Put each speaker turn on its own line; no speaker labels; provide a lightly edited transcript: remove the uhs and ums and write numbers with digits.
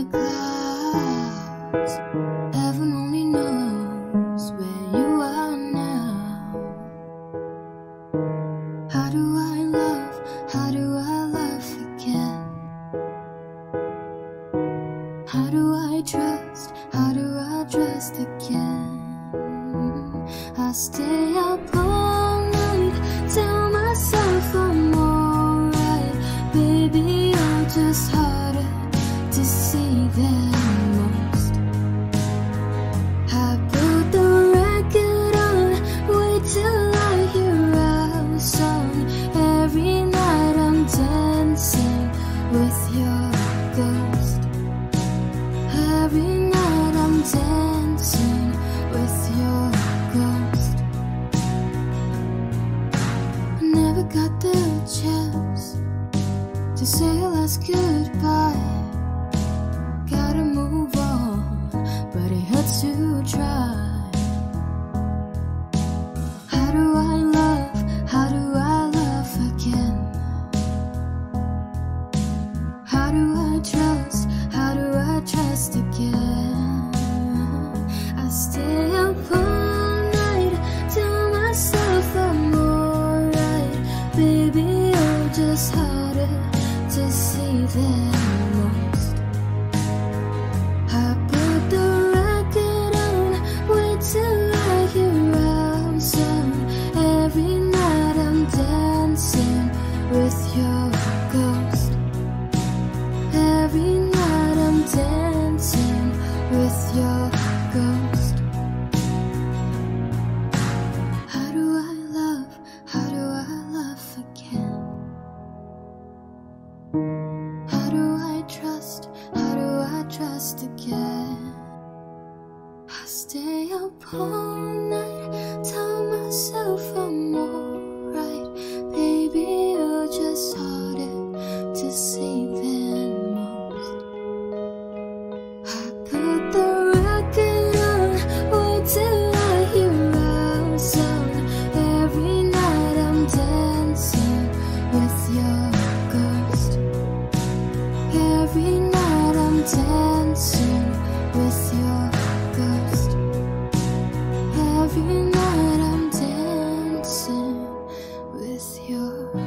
the clouds. Heaven only knows where you are now. How do I love? How do I love again? How do I trust? How do I trust again? I stay up all night, tell myself I'm alright. Baby, you're just harder to see than most. I put the record on, wait till I hear our song. Every night I'm dancing with your ghost. Every night I'm dancing with your ghost. I never got the chance to say a last goodbye. Gotta move on, but it hurts to try. How do I love? How do I love again? How do I trust? How do I trust again? I stay up all night, tell myself I'm alright. Baby, you're just harder to see than most. I put the record on, wait till I hear our song. Every night I'm dancing with your ghost. Every night I'm dancing with your ghost. How do I love? How do I love again? How do I trust? How do I trust again? I stay up all night, tell myself I'm alright. Baby, you're just harder to see than most. I put the record on, wait till I hear our song. Every night I'm dancing with your ghost. Every night I'm dancing with your ghost. Every night I'm dancing with your